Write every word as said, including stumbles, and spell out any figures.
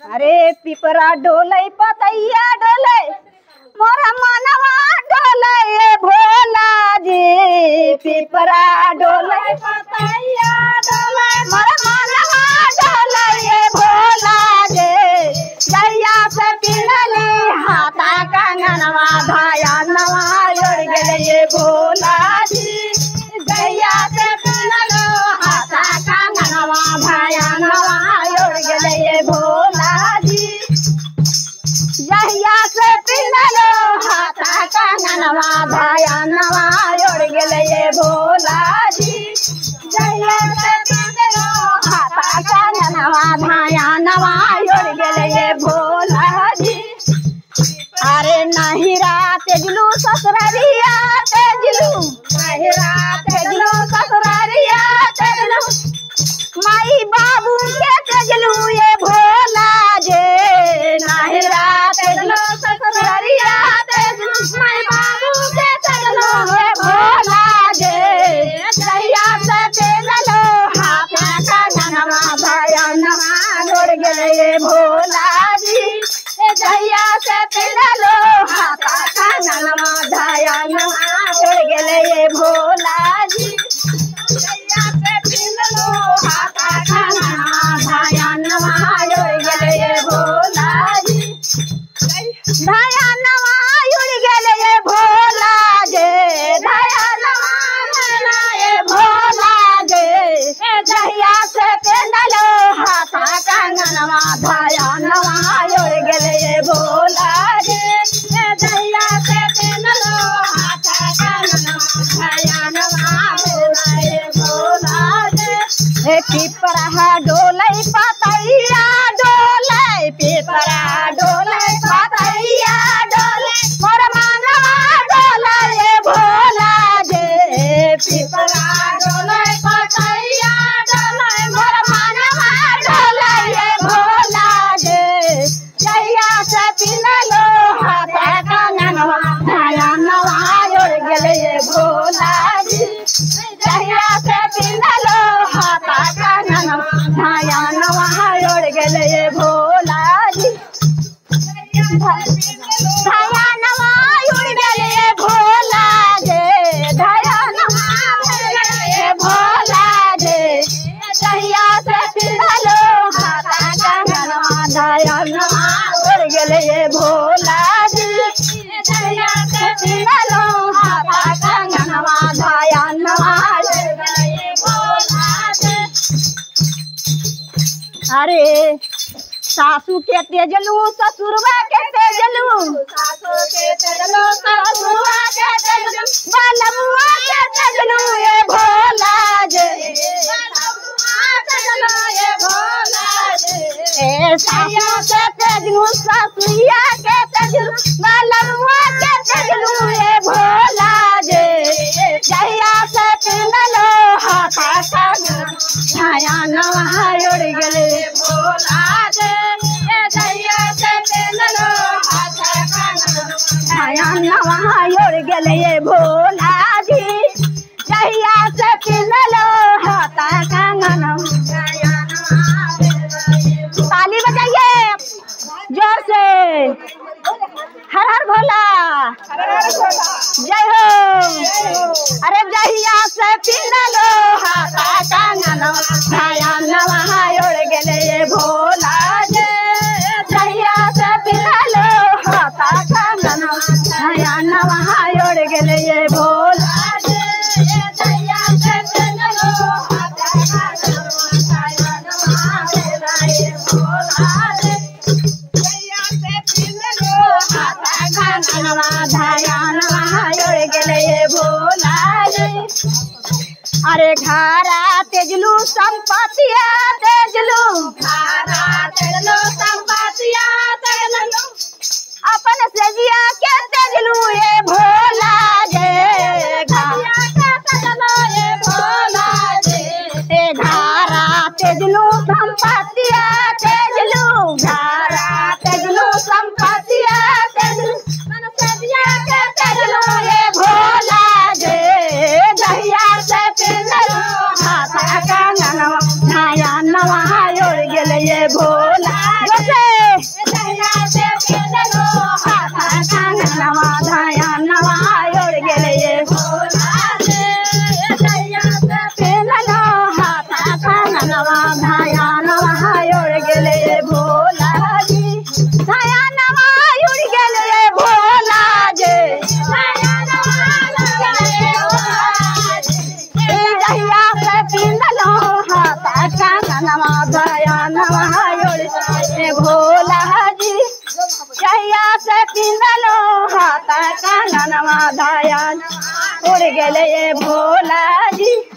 अरे पिपरा डोले पतैया डोले मोरा मनवा डोले ये भोला जी। पिपरा डोले पतैया डोले मोरा मनवा डोले ये भोला जी। जैया से पिनली हाथा कंगनवा धाया नवा उड़ गेले ये भोला जी। जैया से पिनलो हाथा कंगनवा धाया नवा उड़ गेले ये भोला जी। जहिया से पिनलो हाथा कंगनवा धाया नवा उड़ गेले ये भोला जी। जहिया से पिनलो हाथा कंगनवा धाया नवा उड़ गेले ये भोला जी। अरे नहीं रात तेजलू ससुरारिया तेजलू नहीं रात तेजलू ससुरारिया तेजलू माई बाबू के तेजलू ये भोला जे। नहीं रात तेजलू ससुरारिया तेजलू माई बाबू के तेजलू ये भोला जे। जहिया से तेजलो हाथा कंगनवा धाया नवा उड़ गेले ये भोला जी। जहिया से पिनलो हाथा कंगनवा धाया नवा उड़ गेले ये भोला जी। जहिया से पिनलो हाथा कंगनवा धाया नवा उड़ गेले ये भोला जी। धाया नवा उड़ गेले ये भोला जे। धाया नवा ये भोला जे। जहिया से पिनलो हाथा कंगनवा धाया नवा उड़ गेले ये भोला जे। जहिया से पिनलो हाथा कंगनवा धाया नवा उड़ ये भोला जे। हे पिपरा डोले पतैया डोले पिपरा डोले पतैया डोले मोर मनवा डोले ये भोला जे। पिपरा डोले पतैया डोले मोर मनवा डोले ये भोला जे। जहिया से पिनलो हाथा कंगनवा धाया नवा उड़ गेले ये भोला जी। जहिया से पिनलो हाथा कंगनवा धाया नवा उड़ गेले ये भोला जी। धाया नवा उड़ गेले ये भोला जे। धाया नवा उड़ गेले ये भोला जे। जहिया से पिनलो हाथा कंगनवा धाया नवा उड़ गेले ये भोला जी। जहिया से पिनलो हाथा कंगनवा धाया नवा उड़ गेले ये भोला जी। अरे सासू के तेजलू ससुरवा के तेजलू सासू के तेजलू ससुरवा के तेजलू बालमुआ के तेजलू ये भोला जे। बालमुआ तेजलू ये भोला जे। ए सासू के तेजलू ससुरिया के तेजलू बालमुआ के तेजलू ये भोला जे। जहिया से पिनलो हाथा कंगनवा धाया नवा उड़ गेले भोला जे। जहिया से पिनलो हाथा कंगनवा धाया नवा उड़ गेले ये भोला जी। जहिया से पिनलो हाथा कंगनवा धाया नवा। ताली बजाइए जोर से। हर हर भोला जय हो। अरे जहिया से पिनलो हाथा कंगनवा धाया नवा उड़ गेले ये भोला जे। जहिया से पिनलो हाथा कंगनवा धाया नवा उड़ गेले ये भोला जे। जहिया से पिनलो हाथा कंगनवा धाया नवा उड़ गेले ये भोला जे। जहिया से पिनलो हाथा कंगनवा धाया नवा उड़ गेले ये भोला जे। अरे घारा तेजलू संपतिया तेजलू घारा तेजलू संपतिया तेजलू अपन सेजिया के तेजलू ये भोला जे। घारा के तेजलू ये भोला जे। ए घारा तेजलू संपतिया तेजलू घारा तेजलू संपतिया तेजलू अपन सेजिया के तेजलू ये भोला जे। जहिया से पिनलो हाथा कंगनवा धाया नवा उड़ किंदलो हाथ कंगनवा धाया उड़ गए भोला जी।